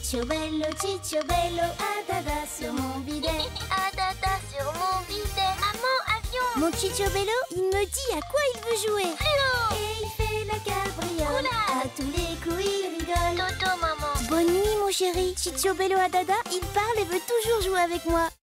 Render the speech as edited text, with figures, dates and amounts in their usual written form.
Ciccio bello, ah dada sur mon bidet. Ah dada sur mon bidet. Maman, avion. Mon Ciccio bello, il me dit à quoi il veut jouer. Fluo. Et il fait la cabriole. Roulade. À tous les coups il rigole. Toto, maman. Bonne nuit mon chéri. Ciccio bello à dada, il parle et veut toujours jouer avec moi.